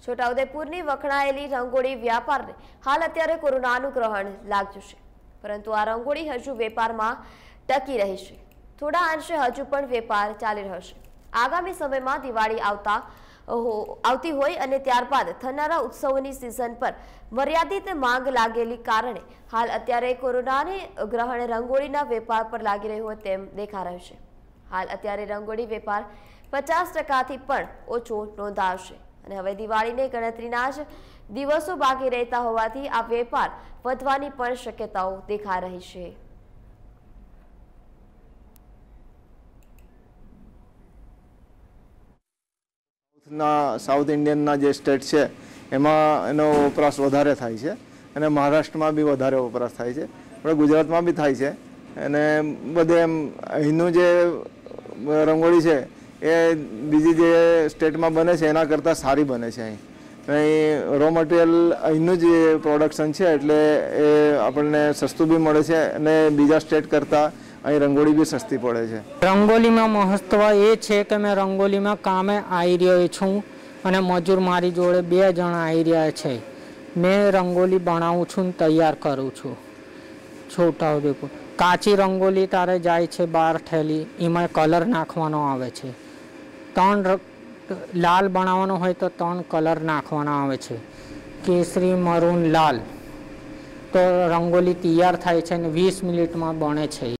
છોટાઉદેપુરની વખણાયેલી રંગોળી વ્યાપારને હાલ અત્યારે કોરોનાનું ગ્રહણ લાગ્યું છે, પરંતુ આ રંગોળી હજુ વેપારમાં ટકી રહી છે। થોડા અંશે હજુ પણ વેપાર ચાલી રહ્યો છે। આગામી સમયમાં દિવાળી આવતી હોય અને ત્યારબાદ થનારા ઉત્સવોની સિઝન પર મર્યાદિત માંગ લાગેલી કારણે હાલ અત્યારે કોરોનાને ગ્રહણ રંગોળીના વેપાર પર લાગી રહ્યું હોય તેમ દેખાઈ રહ્યું છે। હાલ અત્યારે રંગોળી વેપાર 50%થી પણ ઓછો નોંધાયો છે અને હવે દિવાળીને ગણતરીના જ દિવસો બાકી રહેતા હોવાથી આ વેપાર વધવાની પણ શક્યતાઓ દેખાઈ રહી છે। સાઉથ ઇન્ડિયનના જે સ્ટેટ છે એમાં એનો વપરાશ વધારે થાય છે અને મહારાષ્ટ્રમાં બી વધારે વપરાશ થાય છે, પણ ગુજરાતમાં બી થાય છે અને બધે એમ અહીંનું જે રંગોળી છે એ બીજી જે સ્ટેટમાં બને છે એના કરતાં સારી બને છે। અહીં રો મટીરિયલ અહીંનું જ પ્રોડક્શન છે એટલે એ આપણને સસ્તું બી મળે છે અને બીજા સ્ટેટ કરતાં અહીં રંગોળી બી સસ્તી પડે છે। રંગોળીમાં મહત્વ એ છે કે મેં રંગોળીમાં કામે આવી રહ્યો છું અને મજૂર મારી જોડે 2 જણા આવી રહ્યા છે। મેં રંગોળી બનાવું છું, તૈયાર કરું છું। છોટાઉદેપુર કાચી રંગોળી તારે જાય છે 12 થેલી, એમાં કલર નાખવાનો આવે છે। 3 લાલ બનાવવાનો હોય તો 3 કલર નાખવાના આવે છે, કેસરી, મરૂન, લાલ। તો રંગોળી તૈયાર થાય છે અને 20 મિનિટમાં બને છે।